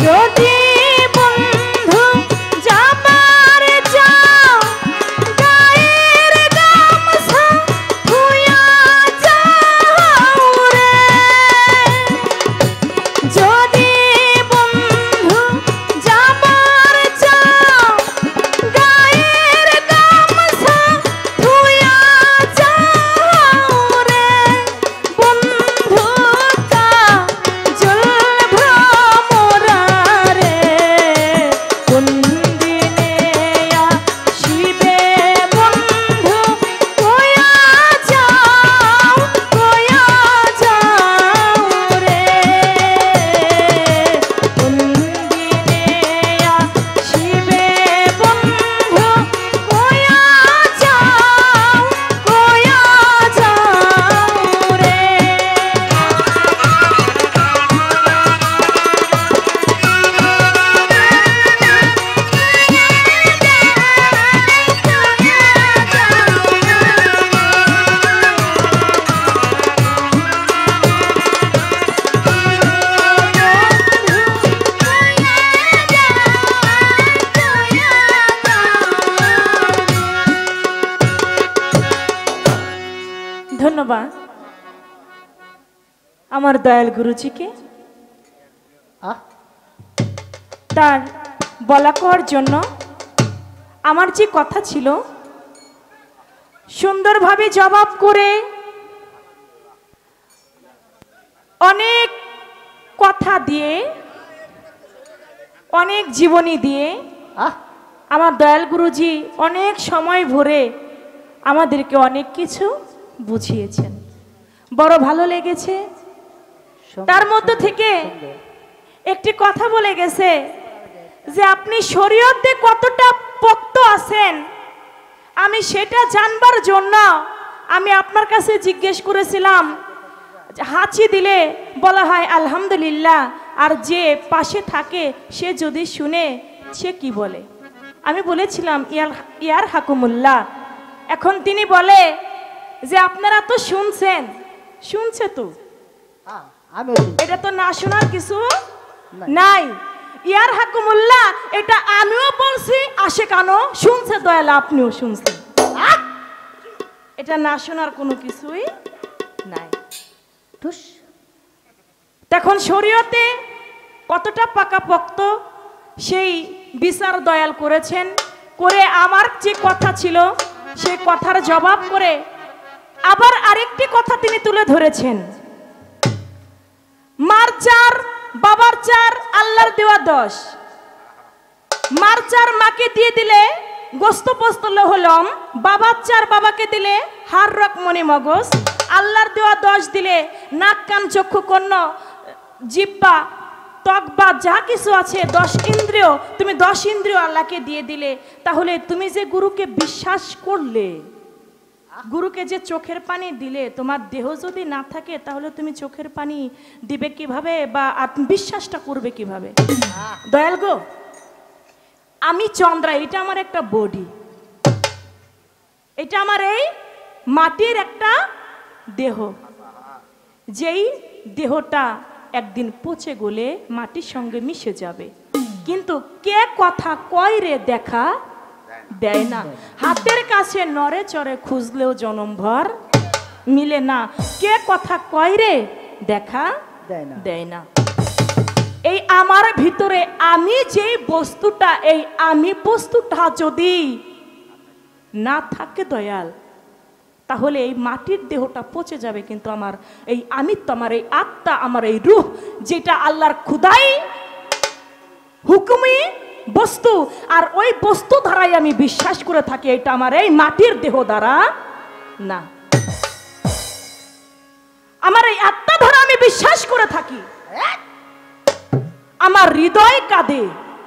যদি বন্ধু যাবার যাও গায়ের গামছা ধুইয়া যাও রে যদি বন্ধু যাবার যাও গায়ের গামছা ধুইয়া যাও রে বন্ধু কাজল ভ্রমরা রে কোন দিনে আসিবে বন্ধু কয়া যাও রে কোন দিনে আসিবে বন্ধু কয়া যাও রে ধন্যবাদ আমার দয়াল গুরুজিকে তার বলা কওয়ার জন্য। আমার যে কথা ছিল সুন্দরভাবে জবাব করে অনেক কথা দিয়ে অনেক জীবনী দিয়ে আমার দয়াল গুরুজি অনেক সময় ভরে আমাদেরকে অনেক কিছু বুঝিয়েছেন। বড় ভালো লেগেছে। তার মধ্যে থেকে একটি কথা বলে গেছে যে আপনি শরীয়তে কতটা পোক্ত আছেন আমি সেটা জানবার জন্য আমি আপনার কাছে জিজ্ঞেস করেছিলাম। হাঁচি দিলে বলা হয় আলহামদুলিল্লাহ, আর যে পাশে থাকে সে যদি শুনে সে কি বলে। আমি বলেছিলাম ইয়ার হাকুমুল্লাহ। এখন তিনি বলে যে আপনারা তো শুনছে তো, এটা তো না শোনার কিছু নাই। ইয়ার হাকুমুল্লাহ এটা আমিও বলছি, আসে কেন শুনছে দয়াল আপনিও শুনছেন, এটা না শোনার কোনো কিছুই নাই। তখন শরীয়তে কতটা পাকাপোক্ত সেই বিচার দয়াল করেছেন। করে আমার যে কথা ছিল সেই কথার জবাব করে আবার আরেকটি কথা তিনি তুলে ধরেছেন। মার চার বাবার চার আল্লাহর দেওয়া 10। মার চার মাকে দিয়ে দিলে গোস্ত পোস্ত হলম, বাবার চার বাবাকে দিলে হার রক মনে মগজ, আল্লাহর দেওয়া 10 দিলে নাক কান চক্ষু কর্ণ জিহ্বা ত্বকবা যা কিছু আছে 10 ইন্দ্রিয়, তুমি 10 ইন্দ্রিয় আল্লাহকে দিয়ে দিলে। তাহলে তুমি যে গুরুকে বিশ্বাস করলে, গুরুকে যে চোখের পানি দিলে, তোমার দেহ যদি না থাকে তাহলে তুমি চোখের পানি দিবে কিভাবে বা বিশ্বাসটা করবে কিভাবে? দয়াল গো, আমি চন্দ্রা, এটা আমার একটা বডি, এটা আমার এই মাটির একটা দেহ, যেই দেহটা একদিন পচে গলে মাটির সঙ্গে মিশে যাবে। কিন্তু কে কথা কয় রে দেখা দেয় না, হাতের কাছে নড়ে চড়ে খুঁজলেও জনমভর মিলে না। কে কথা কয় রে দেখা দেয় না। এই আমার ভিতরে আমি যে বস্তুটা, এই আমি বস্তুটা যদি না থাকে দয়াল, তাহলে এই মাটির দেহটা পচে যাবে। কিন্তু আমার এই আমিত্ব, আমার এই আত্মা, আমার এই রূহ, যেটা আল্লাহর খুদাই হুকুমি বস্তু, আর ওই বস্তু দ্বারাই আমি বিশ্বাস করে থাকি, এটা আমার এই মাটির দেহ দ্বারা না, আমার এই আত্মা দ্বারা আমি বিশ্বাস করে থাকি। আমার হৃদয় কাঁদে,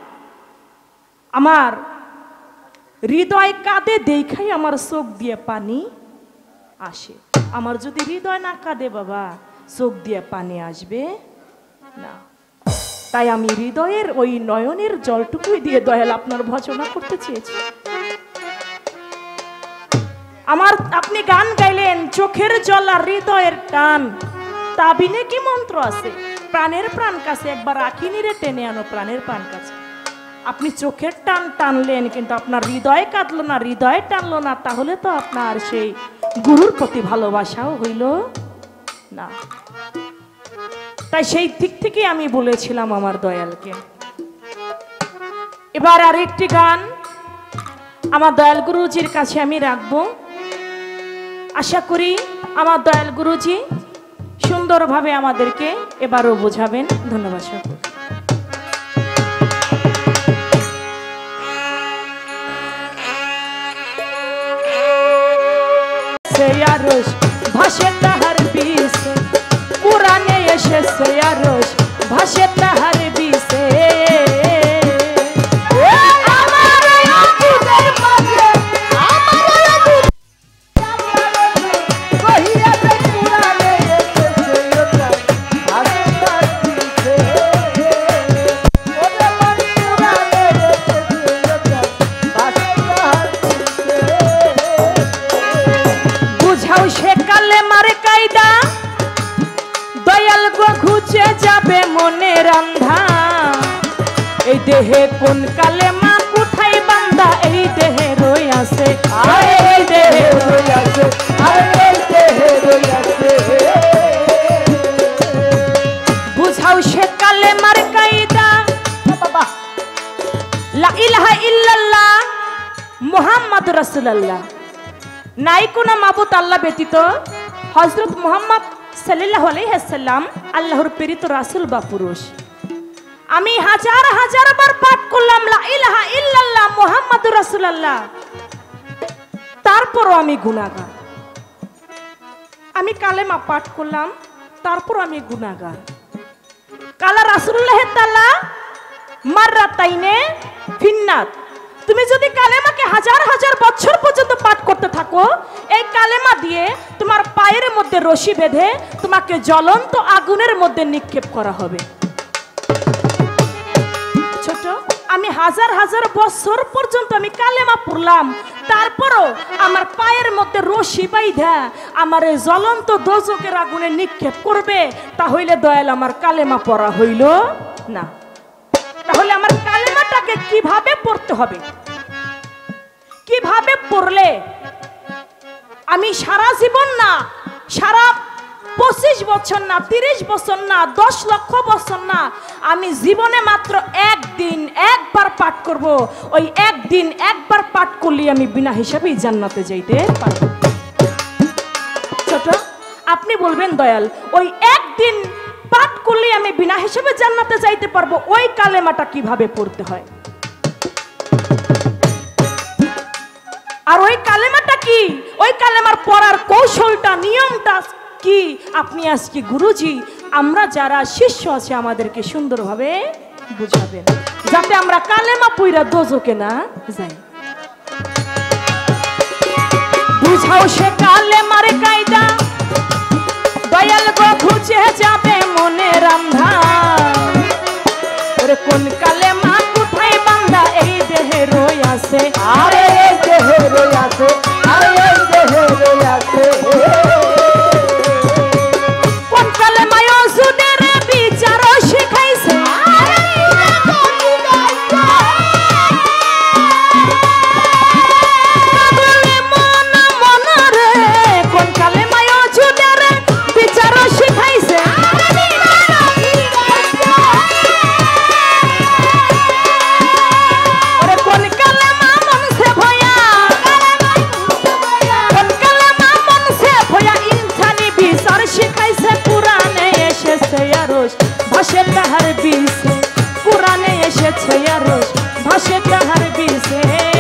আমার হৃদয় কাঁদে দেখাই আমার চোখ দিয়ে পানি আসে। আমার যদি হৃদয় না কাঁদে বাবা, চোখ দিয়ে পানি আসবে না। তাই আমি হৃদয়ের ওই নয়নের জলটুকুই দিয়ে দয়াল আপনার ভজনা করতে চেয়েছি। আমার আপনি গান গাইলেন চোখের জল আর হৃদয়ের টান, তাবিনে কি মন্ত্র আছে? প্রাণের প্রাণ কাছে একবার আঁকিনি রে টেনে আনো প্রাণের প্রাণ কাছে। আপনি চোখের টান টানলেন কিন্তু আপনার হৃদয় কাঁদলো না, হৃদয় টানলো না, তাহলে তো আপনার সেই গুরুর প্রতি ভালোবাসাও হইল না। তাই সেই দিক থেকে আমি বলেছিলাম আমার দয়ালকে। এবার আরেকটি গান আমার দয়াল গুরুজির কাছে আমি রাখবো। আশা করি আমার দয়াল গুরুজি সুন্দরভাবে আমাদেরকে এবারও বোঝাবেন। ধন্যবাদ সকল। আরশ ভাসে তাহার বিষে, পুরাণে এসেছে আরশ ভাসে তাহার বিষে। যাবে মনের আন্ধা এই দেহে কোন কালেমা কোথায় বান্দা এই দেহে রই আছে, এই দেহে রই আছে, এই দেহে রই আছে। বুঝাও সে কালেমার কায়দা, লা ইলাহা ইল্লাল্লাহ মুহাম্মাদুর রাসূলুল্লাহ। নাই কোন মাবুদ আল্লাহ ব্যতীত, হযরত মুহাম্মদ সাল্লাল্লাহু আলাইহি ওয়াসাল্লাম আল্লাহর প্রেরিত রাসূল বা পুরুষ। আমি হাজার হাজার বার পাঠ করলাম লা ইলাহা ইল্লাল্লাহ মুহাম্মাদুর রাসূলুল্লাহ, তারপরও আমি গুনাহগার। আমি কালেমা পাঠ করলাম, তারপর আমি গুনাহগার। কালা রাসূলুল্লাহ তাআলা মাররাতাইনে ফিন্নাত। তুমি যদি কালেমাকে হাজার হাজার বছর পর্যন্ত পাঠ করতে থাকো, এই কালেমা দিয়ে তোমার পায়ের মধ্যে রশি বেঁধে তোমাকে জ্বলন্ত আগুনের মধ্যে নিক্ষেপ করা হবে। ছোট, আমি হাজার হাজার বছর পর্যন্ত আমি কালেমা পড়লাম, তারপরও আমার পায়ের মধ্যে রশি বাইধা আমার এই জ্বলন্ত দোজকের আগুনে নিক্ষেপ করবে, তাহলে দয়াল আমার কালেমা পড়া হইল না। তাহলে আমার কালেমাটাকে কিভাবে পড়তে হবে, কিভাবে পড়লে আমি সারা জীবন না, সারা 25 বছর না, 30 বছর না, 10 লক্ষ বছর না, আমি জীবনে মাত্র একদিন একবার পাঠ করব। ওই একদিন একবার পাঠ করলে আমি বিনা হিসাবেই জান্নাতে যাইতে পারব। ছোট, আপনি বলবেন দয়াল ওই একদিন পাঠ করলে আমি বিনা হিসাবে জান্নাতে যাইতে পারবো, ওই কালেমাটা কিভাবে পড়তে হয় আর ওই কালেমাটা কি, ওই কালেমার পড়ার কৌশলটা নিয়মটা কি, আপনি আজকে গুরুজি আমরা যারা শিষ্য আছে আমাদেরকে সুন্দরভাবে বুঝাবেন, যাতে আমরা কালেমা পইরা দোজকে না যাই। বুঝাও সে কালেমার কায়দা, দয়াল গো খুঁজে যাবে মনের আন্ধা। ওরে কোন কালেমা কোথায় বান্দা এই দেহে রই আছে, আরে এই দেহে রই আছে, আরে এই দেহে রই আছে। কোন কালেমায় ওজুদের বিচার শিখাইছে, কোন কালেমায় ওজুদের বিচার শিখাইছে। ভাসে তাহার বিষে, পুরাণে এসেছে আরশ ভাসে তাহার বিষে।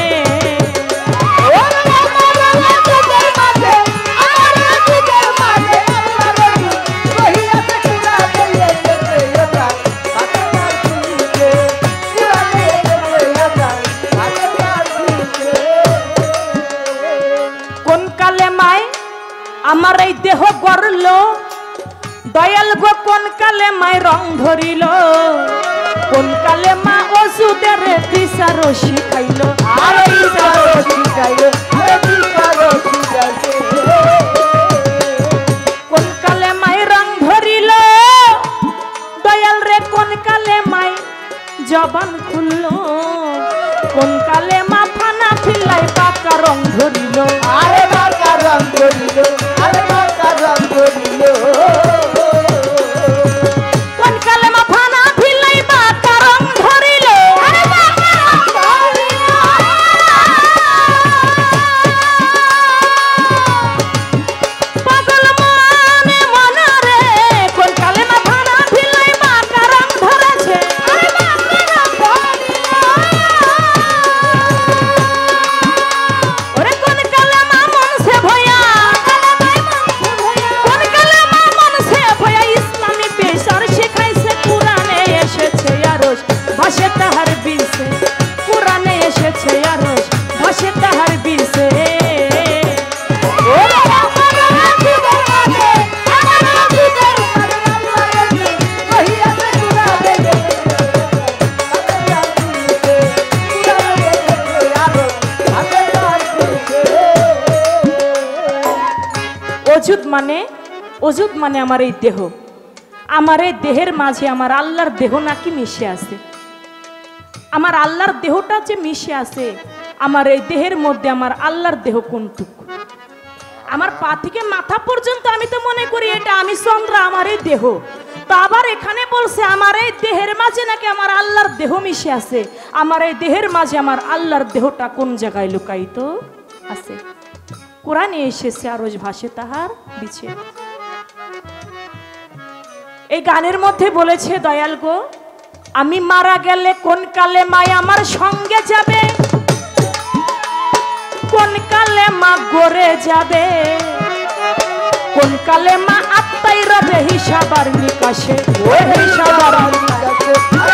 কোন কালেমায় আমার এই দেহ গড়ল, দয়াল গো কোন কালেমায় রং ধরিল, কোন কালেমা ওষুধের বিচার শিখাইল, আরে বিচার শিখাইল, আরে বিচার শিখাইল। কোন কালেমায় রং ধরিল, জবান খুললো কোন কালে মাথা না ফিলাই বাঁকা রং ধরিল আরে বাঁকা রং ধরিল আরে বাঁকা রং ধরিল কোন কালে মাথা না ফিলাই বাঁকা রং ধরিল আরে বাঁকা রং ধরিল পাগল মনে মনে রে কোন কালে মাথা না ফিলাই বাঁকা রং ধরেছে আরে বাঁকা রং ধরিল ওরে কোন কালে মা মন সে ভয়া কোন কালে মা মন সে ভয়া ইসলামী পেশার শেখাইছে কুরআনে এসেছে আরশ ভাষে তাহার বীরসে কুরআনে এসেছে আরশ ভাষে তাহার বীরসে অজুদ মানে আমার এই দেহ, আমার এই দেহের মাঝে আমার আল্লাহর দেহ নাকি মিশে আছে। আমার আল্লাহর দেহটা যে মিশে আছে, আমার এই দেহের মধ্যে আমার আল্লাহর দেহ কোনটুকু? আমার পা থেকে মাথা পর্যন্ত আমি তো মনে করি এটা আমি চন্দ্রা, আমার এই দেহ। তো আবার এখানে বলছে আমার এই দেহের মাঝে নাকি আমার আল্লাহর দেহ মিশে আছে। আমার এই দেহের মাঝে আমার আল্লাহর দেহটা কোন জায়গায় লুকায়িত আছে? কোরআনে এসেছে আরশ ভাষে তাহার বিছে। এই গানের মধ্যে বলেছে দয়াল গো, আমি মারা গেলে কোন কালে মায় আমার সঙ্গে যাবে, কোন কালে মা গড়ে যাবে, কোন কালে মা আত্মাই রবে হিসাবার নিকাশে, ও হিসাবার নিকাশে,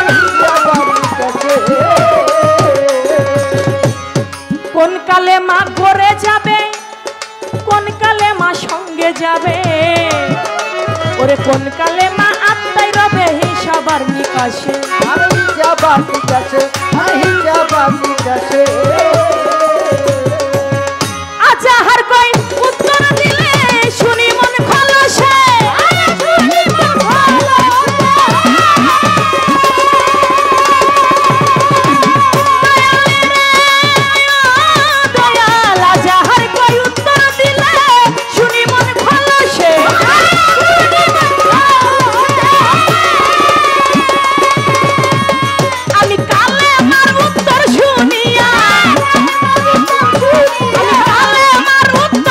কোন কালে মা গড়ে যাবে, কোন কালে মা সঙ্গে যাবে, ওরে কোন কালে মা আত্মাই রবে হিসাবার নিকাশে, হিসাবার নিকাশে, হিসাবার নিকাশে। আজাহার কই উত্তর দিলে শুনি মন খলসে, দয়াল আজাহার কই উত্তর দিলে শুনি মন খলসে, আমি কালে আমার উত্তর শুনিয়া, আমি কালে আমার উত্তর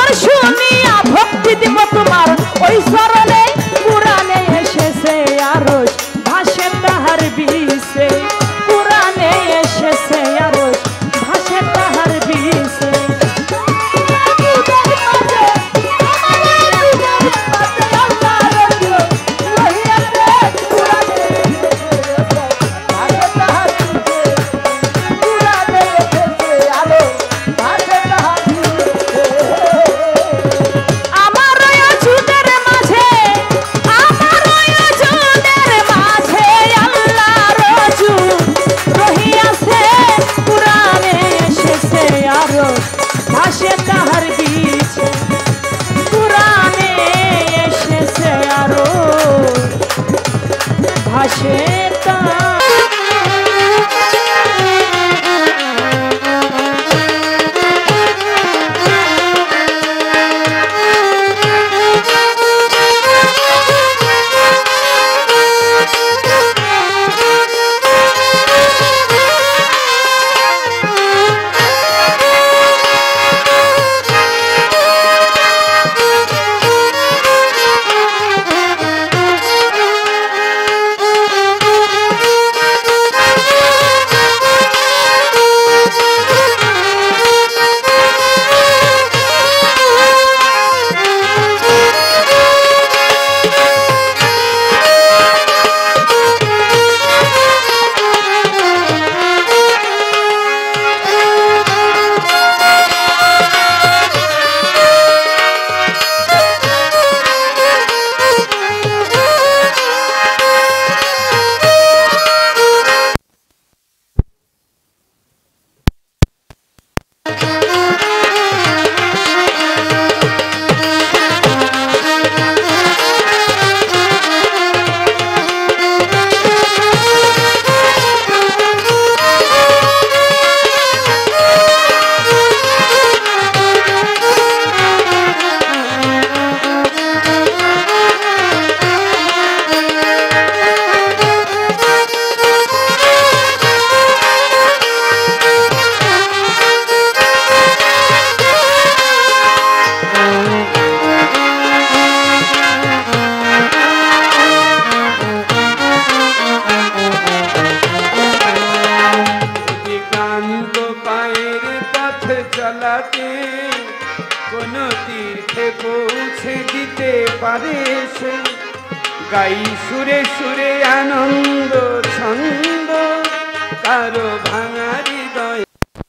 জ্বালাতে কোন তীর্থে পৌঁছে দিতে পারে সে গাই সুরে সুরে আনন্দ ছন্দ কারো ভাঙা হৃদয়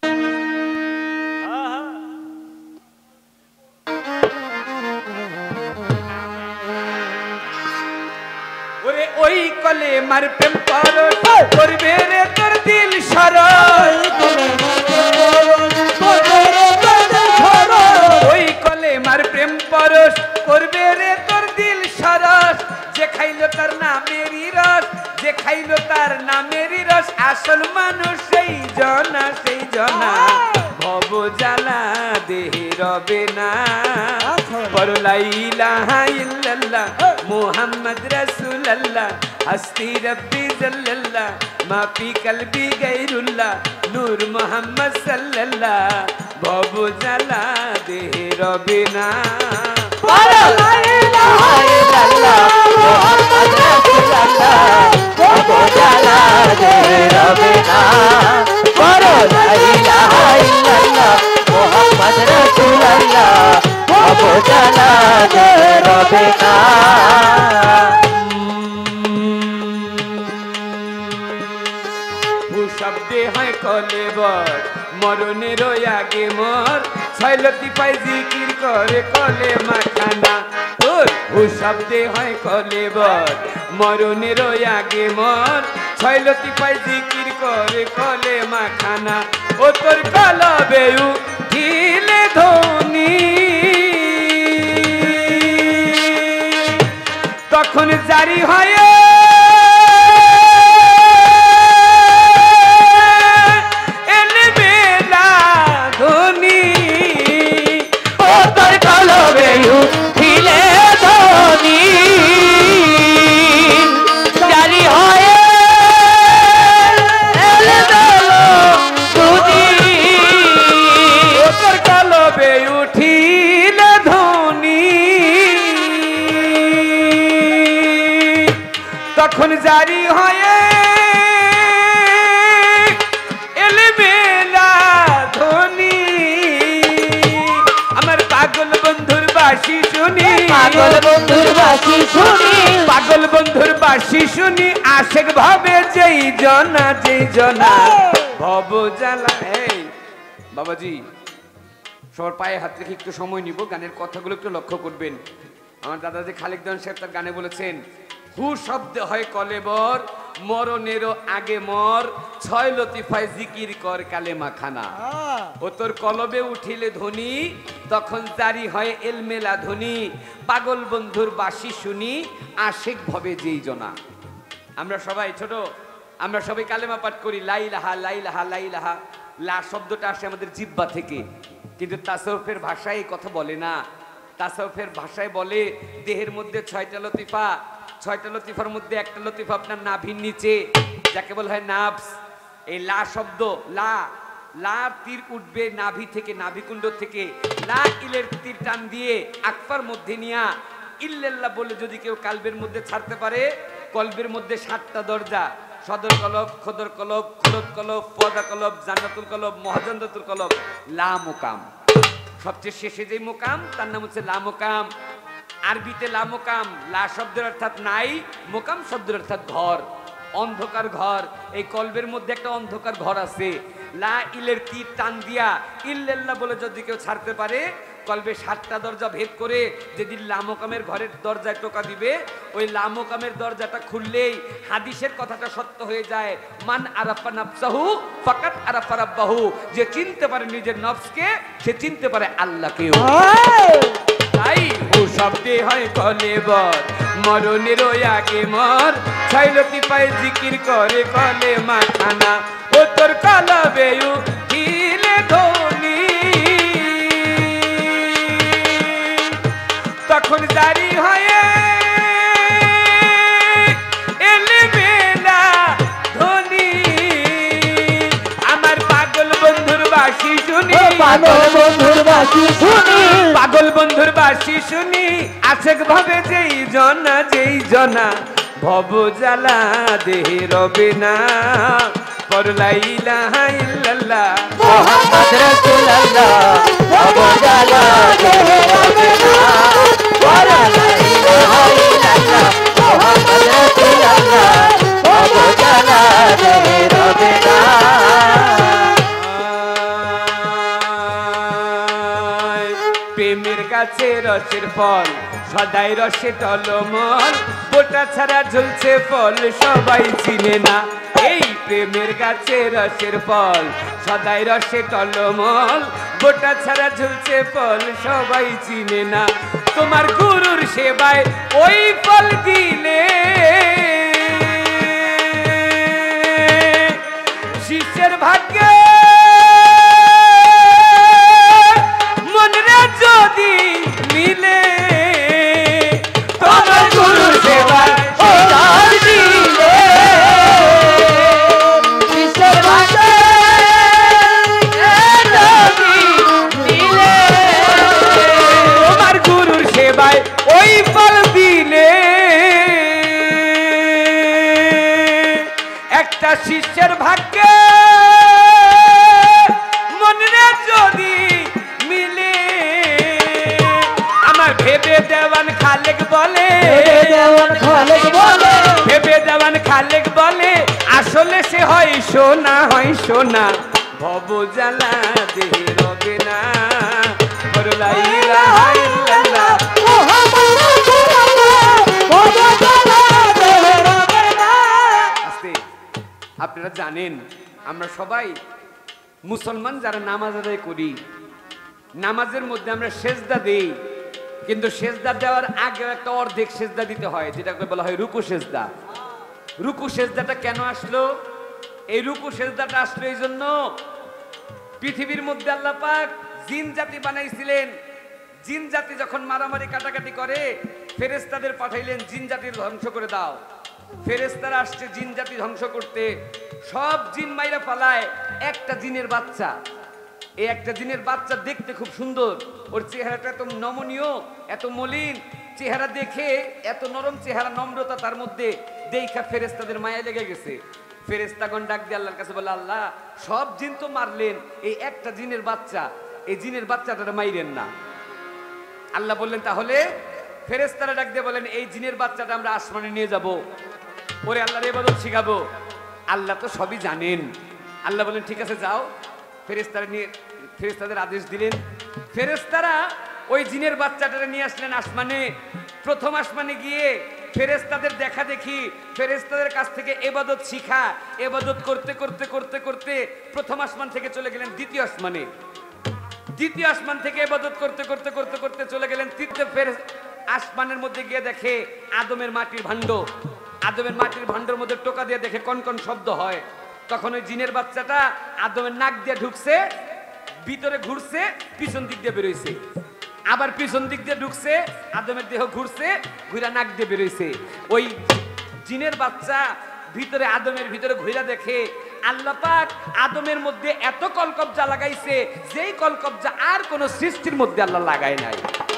ওরে ওই কলে মার প্রেম পরশ করবে রে তোর দিল সরল ওই কলে মার প্রেম পরশ করবে রে তোর দিল সরস যে খাইলো তার নামেরই রস যে খাইলো তার নামেরই রস আসল মানুষ সেই জনা ভব জ্বালা দেহে রবে না বড় লা ইলাহা ইল্লাল্লাহ মুহাম্মদ রাসূলুল্লাহ হস্তি রব্বি জাল্লাল্লাহ মাফি কলবি গায়রুল্লাহ নূর মুহাম্মদ সাল্লাল্লাহ ভব জ্বালা দেহে রবে না বড় লা ইলাহা ইল্লাল্লাহ মুহাম্মদ রাসূলুল্লাহ ভব জ্বালা দেহে রবে না বড় লা ইলাহা ইল্লাল্লাহ মুহাম্মদ রাসূলুল্লাহ ভব জ্বালা দেহে রবে না শব্দে হয় কলেবর মরণের আগে মর ছয়লতি পাই জিকির করে কলে মাখানা তোর ও শব্দে হয় কলেবর মরণের আগে মর ছয়লতি পাই জিকির করে কলে মাখানা ও তোর কলবে উঠিলে ধ্বনি তখন জারি হয় তখন জারি হয়ে এলে বেলা ধ্বনি আমার পাগল বন্ধুর বাঁশি শুনি পাগল বন্ধুর বাঁশি শুনি পাগল বন্ধুর বাঁশি শুনি আশেক ভাবে যেই জনা ভব জ্বালা এই বাবাজি সবার পায়ে হাত রেখে একটু সময় নিব গানের কথাগুলো একটু লক্ষ্য করবেন আমার দাদাজি খালেক দেওয়ান সাহেব তার গানে বলেছেন হু শব্দ হয় কলেবর মরণেরও আগে মর ছয় লতিফায় জিকির কর কালেমা খানা ও তোর কলবে উঠিলে ধ্বনি তখন জারি হয় এলমেলা ধ্বনি পাগল বন্ধুর বাঁশি শুনি আশেক ভবে যেই জনা আমরা সবাই ছোট আমরা সবাই কালেমা পাঠ করি লাইলাহা লাইলাহা লাইলাহা লা শব্দটা আসে আমাদের জিহ্বা থেকে কিন্তু তাসাউফের ভাষায় এই কথা বলে না তাসাউফের ভাষায় বলে দেহের মধ্যে ছয়টা লতিফা ছয়টা লতিফার মধ্যে একটা লতিফা আপনার নাভির নিচে যাকে বলা হয় নাভস এই লা শব্দ লা লা তীর উঠবে নাভি থেকে নাভিকুণ্ড থেকে লা ইলের তীর টান দিয়ে আকফার মধ্যে নিয়া ইল্লাল্লাহ বলে যদি কেউ কালবের মধ্যে ছাড়তে পারে কলবের মধ্যে 7টা দরজা সদর কলব খদর কলব খুলদ কলব ফদা কলব জান্নাতুল কলব মহাজান্নাতুল কলব লা মুকাম সবচেয়ে শেষে যে মুকাম তার নাম হচ্ছে লা মুকাম আরবিতে লা মুকাম লা শব্দের অর্থাৎ নাই মুকাম শব্দের অর্থাৎ ঘর অন্ধকার ঘর এই কলবের মধ্যে একটা অন্ধকার ঘর আছে লা ইলের তীর টান দিয়া ইল্লাল্লাহ বলে যদি কেউ ছাড়তে পারে কলবে 7টা দরজা ভেদ করে যেদিন লামকামের ঘরের দরজায় টোকা দিবে ওই লামকামের দরজাটা খুললেই হাদিসের কথাটা সত্য হয়ে যায় মান আরাফা নাফসাহু ফাকাত আরাফা রাব্বাহু যে চিনতে পারে নিজের নফসকে সে চিনতে পারে আল্লাহকেও তাই ও শব্দে হয় কলেবর মরণের আগে মর ছয়লতি পায় জিকির করে কলে মাখানা ও তোর কলবে উঠিলে ধ্বনি তখন জারি হয়ে এলে বেলা ধ্বনি আমার পাগল বন্ধুর বাঁশি শুনি পাগল বন্ধুর বাঁশি শুনি পাগল বন্ধুর বাঁশি শুনি আশেক ভাবে যেই জনা ভব জ্বালা দেহে রবে না পড়ো লা ইলাহা ইল্লাল্লাহ মোহাম্মদ রাসূলুল্লাহ ভব জ্বালা দেহে রবে না পড়ো লা ইলাহা ইল্লাল্লাহ মোহাম্মদ রাসূলুল্লাহ ভব জ্বালা দেহে রবে না প্রেমের গাছে রসের ফল সদাই রসে টলমল বোটা ছাড়া ঝুলছে ফল সবাই চিনে না এই প্রেমের গাছে রসের ফল সদাই রসে টলমল বোটা ছাড়া ঝুলছে ফল সবাই চিনে না তোমার গুরুর সেবায় ওই ফল দিলে শিষ্যের ভাগ্যে মনরে যদি মিলে তোমার গুরুর সেবায় ওই ফল দিলে বিশ্বের ভাগ্যে যদি মিলে তোমার গুরুর সেবায় ওই ফল দিলে একটা শিষ্যের ভাগ্যে মনরে যদি মিলে আমার ভেবে দেওয়ান খালেক বলে দেওয়ান খালেক বলে ভেবে দেওয়ান খালেক বলে আসলে সে হয় সোনা হয় সোনা ভব জ্বালা দেহে রবে না পড়ো লা ইলাহা ইল্লাল্লাহ মোহাম্মদ রাসূলুল্লাহ ভব জ্বালা দেহে রবে না আস্তে আপনারা জানেন আমরা সবাই মুসলমান যারা নামাজ আদায় করি নামাজের মধ্যে আমরা সেজদা দেই কিন্তু সেজদা দেওয়ার আগে একটা অর্ধেক সেজদা দিতে হয় যেটাকে বলা হয় রুকু সেজদা রুকু সেজদাটা কেন আসলো এই রুকু সেজদাটা আসলো এই জন্য পৃথিবীর মধ্যে আল্লাহ পাক জিন জাতি বানাইছিলেন জিন জাতি যখন মারামারি কাটাকাটি করে ফেরেশতাদের পাঠাইলেন জিন জাতির ধ্বংস করে দাও ফেরেশতারা আসছে জিন জাতি ধ্বংস করতে সব জিন মাইরা পালায় একটা জিনের বাচ্চা এই একটা জিনের বাচ্চা দেখতে খুব সুন্দর ওর চেহারাটা এত নমনীয় এত মলিন চেহারা দেখে এত নরম চেহারা নম্রতা তার মধ্যে দেখা ফেরেশতাদের মায়া লেগে গেছে ফেরেশতাগণ ডাক দিয়ে আল্লাহর কাছে বলে আল্লাহ সব জিন তো মারলেন এই একটা জিনের বাচ্চা এই জিনের বাচ্চাটা মাইরেন না আল্লাহ বললেন তাহলে ফেরেশতারা ডাক দিয়ে বলেন এই জিনের বাচ্চাটা আমরা আসমানে নিয়ে যাব ওরে আল্লাহর ইবাদত শিখাবো আল্লাহ তো সবই জানেন আল্লাহ বলেন ঠিক আছে যাও ফেরেশতারা নিয়ে ফেরেশতাদের আদেশ দিলেন ফেরেশতারা ওই জিনের বাচ্চাটারে নিয়ে আসলেন আসমানে প্রথম আসমানে গিয়ে ফেরেশতাদের দেখা দেখি ফেরেশতাদের কাছ থেকে ইবাদত শিখা ইবাদত করতে করতে করতে করতে প্রথম আসমান থেকে চলে গেলেন দ্বিতীয় আসমানে দ্বিতীয় আসমান থেকে ইবাদত করতে করতে করতে করতে চলে গেলেন তৃতীয় আসমানের মধ্যে গিয়ে দেখে আদমের মাটির ভাণ্ড আদমের মাটির ভাণ্ডের মধ্যে টোকা দিয়ে দেখে কন কন শব্দ হয় তখন ওই জিনের বাচ্চাটা আদমের নাক দিয়ে ঢুকছে ভিতরে ঘুরছে পিছন দিক দিয়ে বেরোইছে আবার পিছন দিক দিয়ে ঢুকছে আদমের দেহ ঘুরছে ঘুরা নাক দিয়ে বেরোইছে ওই জিনের বাচ্চা ভিতরে আদমের ভিতরে ঘুরা দেখে আল্লাহ পাক আদমের মধ্যে এত কলকবজা লাগাইছে যেই কলকবজা আর কোন সৃষ্টির মধ্যে আল্লাহ লাগায় নাই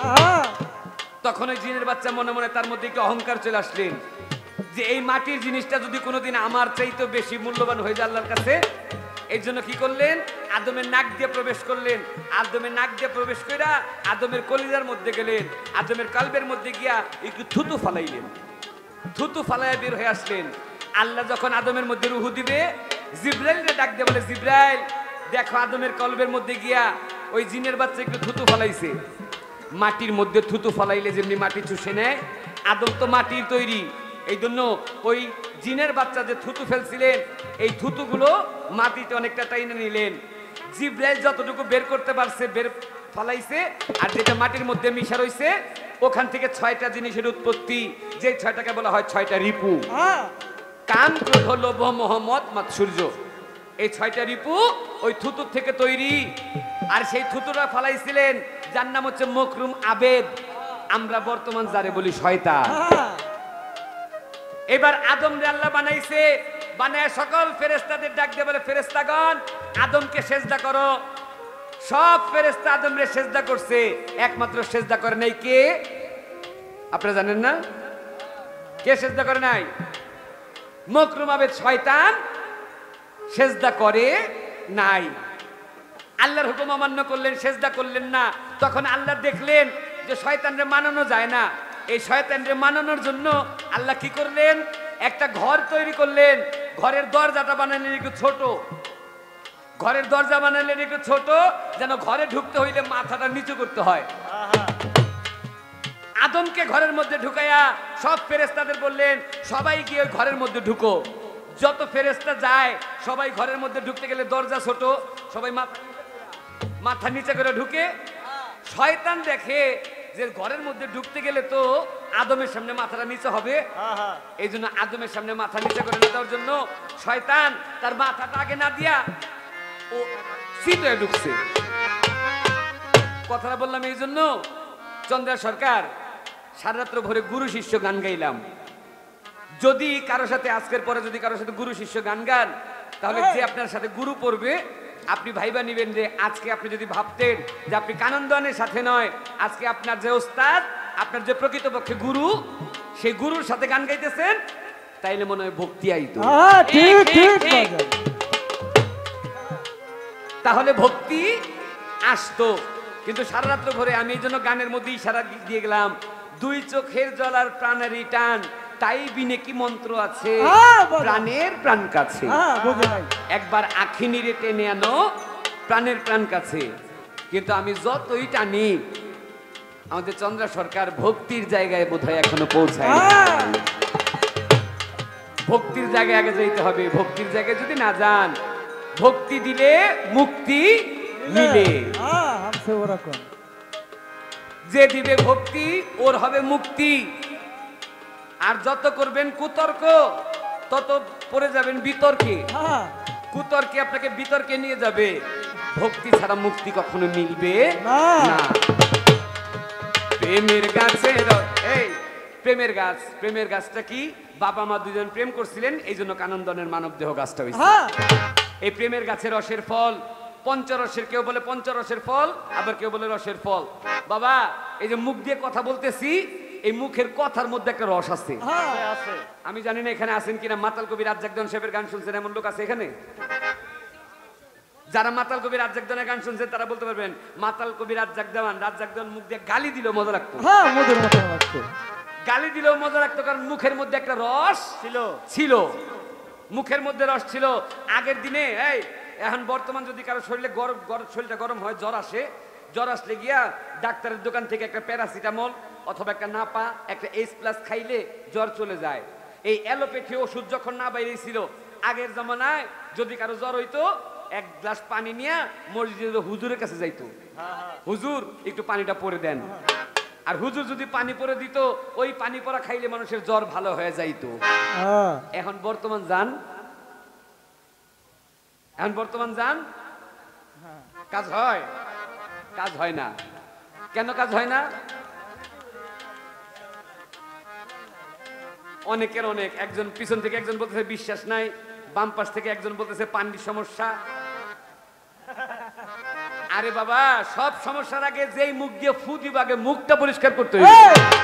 তখন ওই জিনের বাচ্চা মনে মনে তার মধ্যে একটু অহংকার চলে আসলেন যে এই মাটির জিনিসটা যদি কোনোদিন আমার চাইতে বেশি মূল্যবান হয়ে যায় আল্লাহর কাছে এই জন্য কি করলেন আদমের নাক দিয়ে প্রবেশ করলেন আদমের নাক দিয়ে প্রবেশ কইরা আদমের কলিজার মধ্যে গেলেন আদমের কলবের মধ্যে গিয়া একটু থুতু ফালাইলেন থুতু ফালাইয়া বের হয়ে আসলেন আল্লাহ যখন আদমের মধ্যে রুহু দিবে জিব্রাইলকে ডাক দিয়ে বলে জিব্রাইল দেখো আদমের কলবের মধ্যে গিয়া ওই জিনের বাচ্চা একটু থুতু ফালাইছে মাটির মধ্যে থুতু ফালাইলে যেমনি মাটি চুষে নেয় আদম তো মাটির তৈরি এই জন্য ওই জিনের বাচ্চা যে থুতু ফেলছিলেন এই থুতুগুলো মাটিতে অনেকটা টাইনে নিলেন জিব্রাইল যতটুকু বের করতে পারছে বের ফালাইছে আর যেটা মাটির মধ্যে মিশা রইছে ওখান থেকে 6টা জিনিসের উৎপত্তি যে 6টাকে বলা হয় 6টা রিপু কাম ক্রোধ লোভ মোহ মদ মাৎসর্য এই 6টা রিপু ওই থুতুর থেকে তৈরি আর সেই থুতুরা ফালাইছিলেন যার নাম হচ্ছে মকরুম আবেদ আমরা বর্তমান যারে বলি শয়তান এবার আদম রে আল্লাহ বানাইছে বানায় সকল ফেরেশতাদের ডাক দিয়ে বলে ফেরেশতাগণ আদমকে সেজদা করো সব ফেরেশতা আদম রে সেজদা করছে একমাত্র সেজদা করে নাই কে আপনারা জানেন না কে সেজদা করে নাই মকরুম আবেদ শয়তান সেজদা করে নাই। আল্লাহর হুকুম অমান্য করলেন, সেজদা করলেন না। তখন আল্লাহ দেখলেন যে শয়তানরে মানানো যায় না। এই শয়তানরে মানানোর জন্য আল্লাহ কি করলেন, একটা ঘর তৈরি করলেন। ঘরের দরজাটা বানালেন একটু ছোট, ঘরের দরজা বানালেন একটু ছোট, যেন ঘরে ঢুকতে হইলে মাথাটা নিচু করতে হয়। আদমকে ঘরের মধ্যে ঢুকাইয়া সব ফেরেশতাদের বললেন সবাই গিয়ে ঘরের মধ্যে ঢুকো। যত ফেরেশতা যায় সবাই ঘরের মধ্যে ঢুকতে গেলে দরজা ছোট, সবাই মাথা নিচে করে ঢুকে। শয়তান দেখে যে ঘরের মধ্যে ঢুকতে গেলে তো আদমের সামনে মাথাটা নিচে হবে, এই জন্য আদমের সামনে মাথা নিচে করে দেওয়ার জন্য শয়তান তার মাথাটা আগে না দিয়া ও সিটে ঢুকছে। কথাটা বললাম এই জন্য, চন্দ্রা সরকার সারা রাত্র ভরে গুরু শিষ্য গান গাইলাম। যদি কারো সাথে আজকের পরে যদি কারোর সাথে গুরু শিষ্য গান গান, তাহলে যে আপনার সাথে গুরু পড়বে আপনি ভাইবা নিবেন যে আজকে আপনি যদি ভাবতেন যে আপনি কানন্দনের সাথে নয়, আজকে আপনার যে ওস্তাদ, আপনার যে প্রকৃতপক্ষে গুরু, সেই গুরুর সাথে গান গাইতেছেন, তাইলে মনে হয় ভক্তি আইতো। তাহলে ভক্তি আসতো। কিন্তু সারা রাত্র ভরে আমি এই জন্য গানের মধ্যে ইশারা দিয়ে গেলাম, দুই চোখের জল আর প্রাণের টান, তাই বিনে কি মন্ত্র আছে প্রাণের প্রাণ কাছে। একবার আখি নিরে টেনে আনো প্রাণের প্রাণ কাছে। কিন্তু আমি যতই টানি, আমাদের চন্দ্রা সরকার ভক্তির জায়গায় বোধহয় এখনো পৌঁছায়। ভক্তির জায়গায় আগে যাইতে হবে। ভক্তির জায়গায় যদি না যান, ভক্তি দিলে মুক্তি মিলে। যে দিবে ভক্তি ওর হবে মুক্তি। আর যত করবেন কুতর্ক, তত পড়ে যাবেন বিতর্কে। কুতর্কে আপনাকে বিতর্কে নিয়ে যাবে। ভক্তি ছাড়া মুক্তি কখনো মিলবে না। প্রেমের গাছের এই প্রেমের গাছ, প্রেমের গাছটা কি? বাবা মা দুজন প্রেম করছিলেন, এই জন্য কানন্দনের মানব দেহ গাছটা হয়েছে। এই প্রেমের গাছের রসের ফল পঞ্চরসের, কেউ বলে পঞ্চরসের ফল, আবার কেউ বলে রসের ফল। বাবা এই যে মুখ দিয়ে কথা বলতেছি, এই মুখের কথার মধ্যে একটা রস আছে। আমি জানি না এখানে আছেন কিনা, মাতাল কবি রাজ্জাকদন সাহেবের গান শুনছেন এমন লোক আছে এখানে? যারা মাতাল কবি রাজ্জাকদনের গান শুনছেন তারা বলতে পারবেন মাতাল কবি রাজ্জাকদন মুখ দিয়ে গালি দিলেও মজা লাগতো। গালি দিলেও মজা লাগতো, কারণ মুখের মধ্যে একটা রস ছিল। মুখের মধ্যে রস ছিল আগের দিনে। এই এখন বর্তমান যদি কারো শরীরে শরীরটা গরম হয়, জ্বর আসে, জ্বর আসলে গিয়া ডাক্তারের দোকান থেকে একটা প্যারাসিটামল অথবা একটা নাপা, একটা H+ খাইলে জ্বর চলে যায়। এই অ্যালোপ্যাথি ওষুধ যখন না বাইরেছিল, আগের জামানায় যদি কারো জ্বর হইতো, এক গ্লাস পানি নিয়ে মসজিদে হুজুরের কাছে যাইতো, হুজুর একটু পানিটা পরে দেন। আর হুজুর যদি পানি পরে দিত, ওই পানি পরা খাইলে মানুষের জ্বর ভালো হয়ে যাইতো। এখন বর্তমান যান, কাজ হয়? কাজ হয় না। কেন কাজ হয় না? অনেকের অনেক, একজন পিছন থেকে একজন বলতেছে বিশ্বাস নাই, বাম পাশ থেকে একজন বলতেছে পানির সমস্যা। আরে বাবা, সব সমস্যার আগে যেই মুখ দিয়ে ফু দিব, আগে মুখটা পরিষ্কার করতে হবে।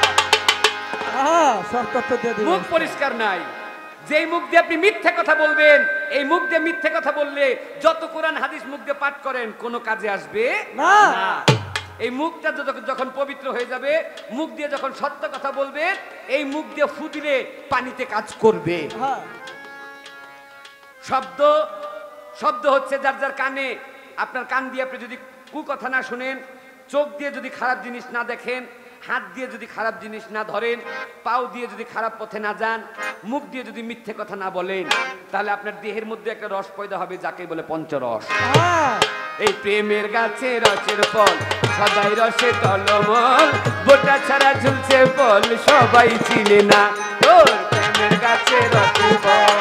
মুখ পরিষ্কার নাই, যেই মুখ দিয়ে আপনি মিথ্যে কথা বলবেন, এই মুখ দিয়ে মিথ্যে কথা বললে যত কোরআন হাদিস মুখ দিয়ে পাঠ করেন কোনো কাজে আসবে না। এই মুখটা যখন পবিত্র হয়ে যাবে, মুখ দিয়ে যখন সত্য কথা বলবে, এই মুখ দিয়ে ফু দিলে পানিতে কাজ করবে। শব্দ হচ্ছে যার যার কানে। আপনার কান দিয়ে আপনি যদি কুকথা না শুনেন, চোখ দিয়ে যদি খারাপ জিনিস না দেখেন, হাত দিয়ে যদি খারাপ জিনিস না ধরেন, পাও দিয়ে যদি খারাপ পথে না যান, মুখ দিয়ে যদি মিথ্যে কথা না বলেন, তাহলে আপনার দেহের মধ্যে একটা রস পয়দা হবে, যাকে বলে পঞ্চরস। এই প্রেমের গাছে রসের ফল, সদাই রসে টলমল, বোটা ছাড়া ঝুলছে ফল, সবাই চিনে না তোর প্রেমের গাছে রসের ফল।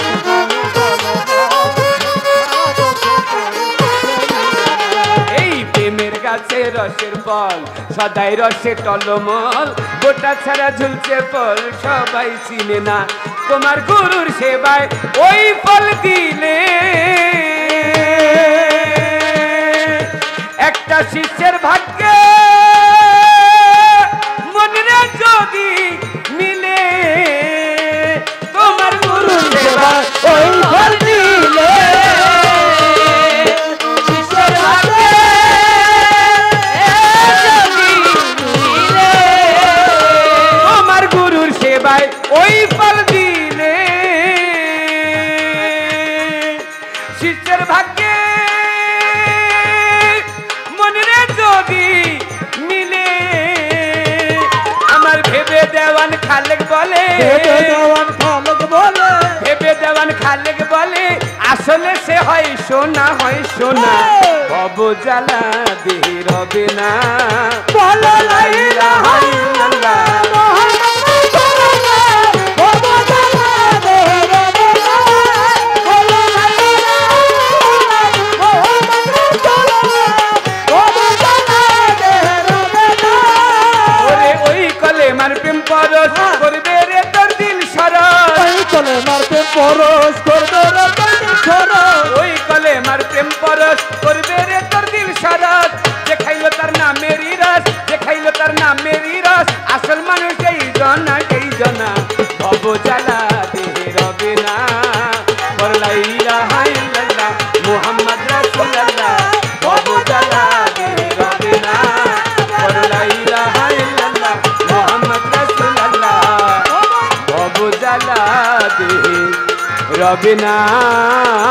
এই প্রেমের গাছে রসের ফল, সদাই রসে টলমল, বোটা ছাড়া ঝুলছে ফল, সবাই চিনে না তোমার গুরুর সেবায় ওই ফল দিলে। একটা শিষ্যের ভাগ্যে মনে যদি মিলে, তোমার গুরুর সেবায় ওই ফল দিলে। শিষ্যের ভাগ্যে মনে যদি মিলে আমার ভেবে দেওয়ান খালেক বলে ভেবে দেওয়ান খালেক বলে আসলে সে হয় সোনা ভব জ্বালা দেহে রবে না বলো লা ইলাহা ইল্লাল্লাহ মার প্রেম পরশ করবে রে তোর দিল সরস ওই কলে মার প্রেম পরশ করবে রে তোর দিল সরস ওই কলে মার প্রেম পরশ করবে রে তোর দিল সরস যে খাইলো তার নামেরই রস যে খাইলো তার নামেরই রস আসল মানুষ এই জনা ভব জ্বালা দেহে রবে না লা ইলাহা ইল্লাল্লাহ মুহাম্মদ রাসূলুল্লাহ ভব জ্বালা দেহে রবে না লা ইলাহা ইল্লাল্লাহ মুহাম্মদ রাসূলুল্লাহ ভব জ্বালা দেহে রবে না